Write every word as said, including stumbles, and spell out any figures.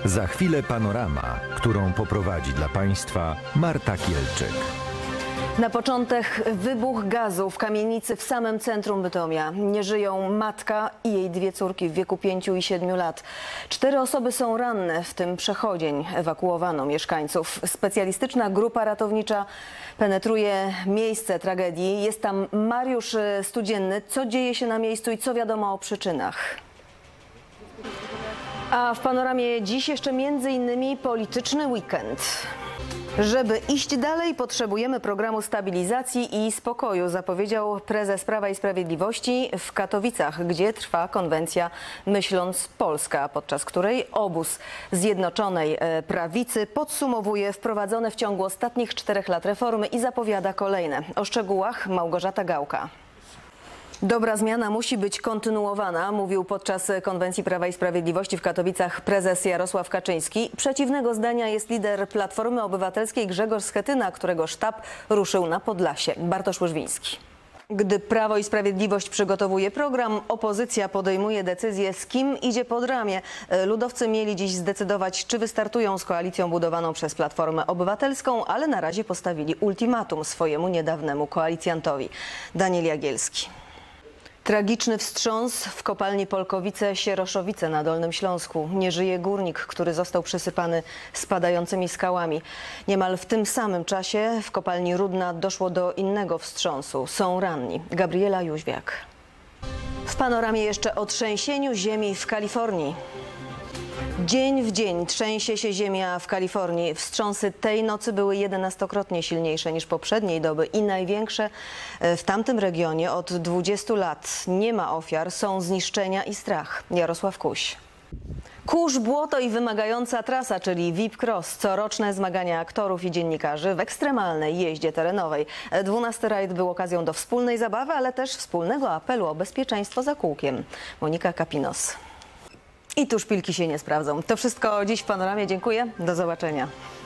Za chwilę panorama, którą poprowadzi dla Państwa Marta Kielczyk. Na początek wybuch gazu w kamienicy w samym centrum Bytomia. Nie żyją matka i jej dwie córki w wieku pięciu i siedmiu lat. Cztery osoby są ranne, w tym przechodzień. Ewakuowano mieszkańców. Specjalistyczna grupa ratownicza penetruje miejsce tragedii. Jest tam Mariusz Studzienny. Co dzieje się na miejscu i co wiadomo o przyczynach? A w panoramie dziś jeszcze między innymi polityczny weekend. Żeby iść dalej, potrzebujemy programu stabilizacji i spokoju, zapowiedział prezes Prawa i Sprawiedliwości w Katowicach, gdzie trwa konwencja Myśląc Polska, podczas której obóz Zjednoczonej Prawicy podsumowuje wprowadzone w ciągu ostatnich czterech lat reformy i zapowiada kolejne. O szczegółach Małgorzata Gałka. Dobra zmiana musi być kontynuowana, mówił podczas konwencji Prawa i Sprawiedliwości w Katowicach prezes Jarosław Kaczyński. Przeciwnego zdania jest lider Platformy Obywatelskiej Grzegorz Schetyna, którego sztab ruszył na Podlasie. Bartosz Łyżwiński. Gdy Prawo i Sprawiedliwość przygotowuje program, opozycja podejmuje decyzję, z kim idzie pod ramię. Ludowcy mieli dziś zdecydować, czy wystartują z koalicją budowaną przez Platformę Obywatelską, ale na razie postawili ultimatum swojemu niedawnemu koalicjantowi. Daniel Jagielski. Tragiczny wstrząs w kopalni Polkowice-Sieroszowice na Dolnym Śląsku. Nie żyje górnik, który został przysypany spadającymi skałami. Niemal w tym samym czasie w kopalni Rudna doszło do innego wstrząsu. Są ranni. Gabriela Jóźwiak. W panoramie jeszcze o trzęsieniu ziemi w Kalifornii. Dzień w dzień trzęsie się ziemia w Kalifornii. Wstrząsy tej nocy były jedenastokrotnie silniejsze niż poprzedniej doby i największe w tamtym regionie od dwudziestu lat. Nie ma ofiar, są zniszczenia i strach. Jarosław Kuś. Kurz, błoto i wymagająca trasa, czyli V I P Cross. Coroczne zmagania aktorów i dziennikarzy w ekstremalnej jeździe terenowej. Dwunasty rajd był okazją do wspólnej zabawy, ale też wspólnego apelu o bezpieczeństwo za kółkiem. Monika Kapinos. I tu szpilki się nie sprawdzą. To wszystko dziś w panoramie. Dziękuję. Do zobaczenia.